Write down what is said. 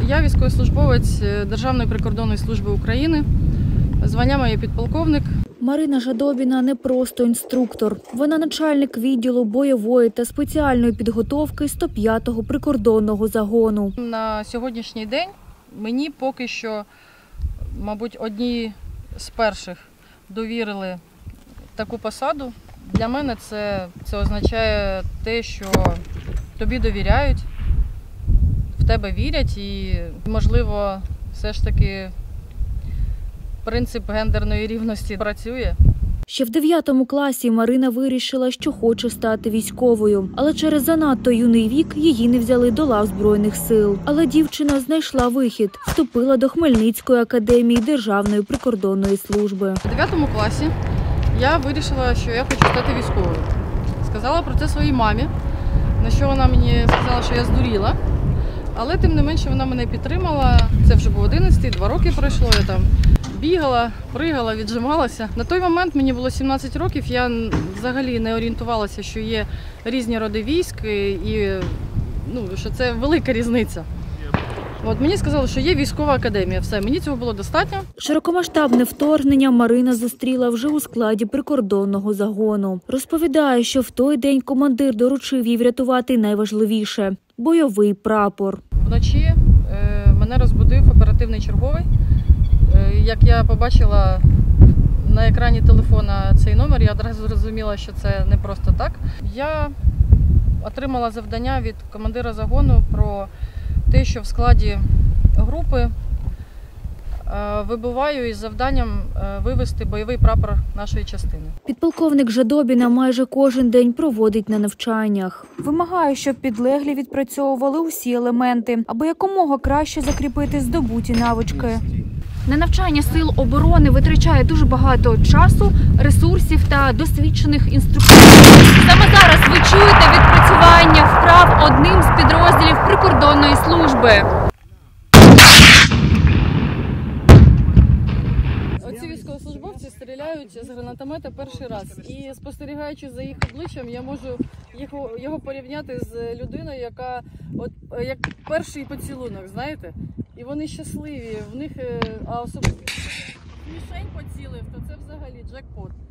Я військовослужбовець Державної прикордонної служби України. Звання моє підполковник. Марина Жадобіна не просто інструктор. Вона начальник відділу бойової та спеціальної підготовки 105-го прикордонного загону. На сьогоднішній день мені поки що, мабуть, одні з перших довірили таку посаду. Для мене це означає те, що тобі довіряють, в тебе вірять і, можливо, все ж таки принцип гендерної рівності працює. Ще в 9 класі Марина вирішила, що хоче стати військовою. Але через занадто юний вік її не взяли до лав Збройних сил. Але дівчина знайшла вихід. Вступила до Хмельницької академії Державної прикордонної служби. У 9 класі я вирішила, що я хочу стати військовою. Сказала про це своїй мамі, на що вона мені сказала, що я здуріла. Але тим не менше вона мене підтримала. Це вже був 11-й, 2 роки пройшло, я там бігала, пригала, віджималася. На той момент мені було 17 років, я взагалі не орієнтувалася, що є різні роди військ і що це велика різниця. От мені сказали, що є військова академія, все, мені цього було достатньо. Широкомасштабне вторгнення Марина зустріла вже у складі прикордонного загону. Розповідає, що в той день командир доручив їй врятувати найважливіше – бойовий прапор. Вночі мене розбудив оперативний черговий. Як я побачила на екрані телефона цей номер, я одразу зрозуміла, що це не просто так. Я отримала завдання від командира загону про те, що в складі групи вибуваю із завданням вивести бойовий прапор нашої частини. Підполковник Жадобіна майже кожен день проводить на навчаннях. Вимагає, щоб підлеглі відпрацьовували усі елементи, аби якомога краще закріпити здобуті навички. На навчання сил оборони витрачає дуже багато часу, ресурсів та досвідчених інструкторів. Саме зараз ви чуєте відпрацювання вправ одним з підрозділів прикордонної служби. Оці військовослужбовці стріляють з гранатомета перший раз. І спостерігаючи за їх обличчям, я можу його порівняти з людиною, яка як перший поцілунок, знаєте? І вони щасливі, в них, а особливо мішень поцілив, то це взагалі джекпот.